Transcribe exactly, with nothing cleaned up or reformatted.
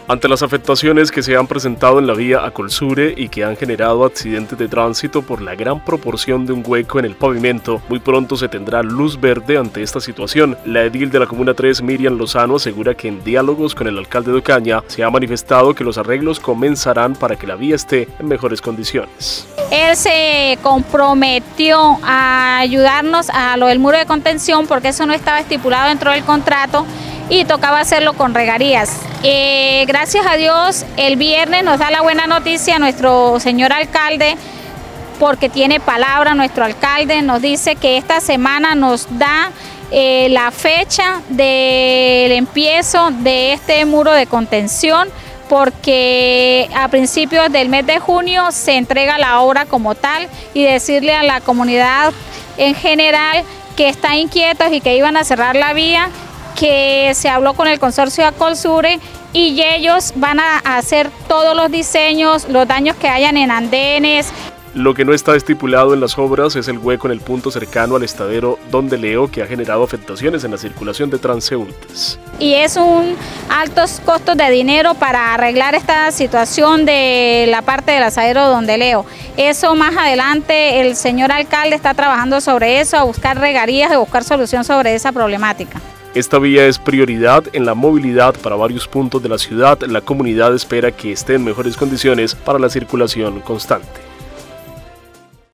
Ante las afectaciones que se han presentado en la vía a Colsure y que han generado accidentes de tránsito por la gran proporción de un hueco en el pavimento, muy pronto se tendrá luz verde ante esta situación. La edil de la Comuna tres, Miriam Lozano, asegura que en diálogos con el alcalde de Ocaña se ha manifestado que los arreglos comenzarán para que la vía esté en mejores condiciones. Él se comprometió a ayudarnos a lo del muro de contención porque eso no estaba estipulado dentro del contrato y tocaba hacerlo con regarías. Eh, gracias a Dios, el viernes nos da la buena noticia nuestro señor alcalde, porque tiene palabra nuestro alcalde, nos dice que esta semana nos da eh, la fecha del empiezo de este muro de contención, porque a principios del mes de junio se entrega la obra como tal, y decirle a la comunidad en general que está inquietos y que iban a cerrar la vía, que se habló con el consorcio de Colsure y ellos van a hacer todos los diseños, los daños que hayan en andenes. Lo que no está estipulado en las obras es el hueco en el punto cercano al estadero Don de Leo, que ha generado afectaciones en la circulación de transeúntes. Y es un altos costos de dinero para arreglar esta situación de la parte del asadero Don de Leo. Eso más adelante el señor alcalde está trabajando sobre eso, a buscar regarías, a buscar solución sobre esa problemática. Esta vía es prioridad en la movilidad para varios puntos de la ciudad. La comunidad espera que esté en mejores condiciones para la circulación constante.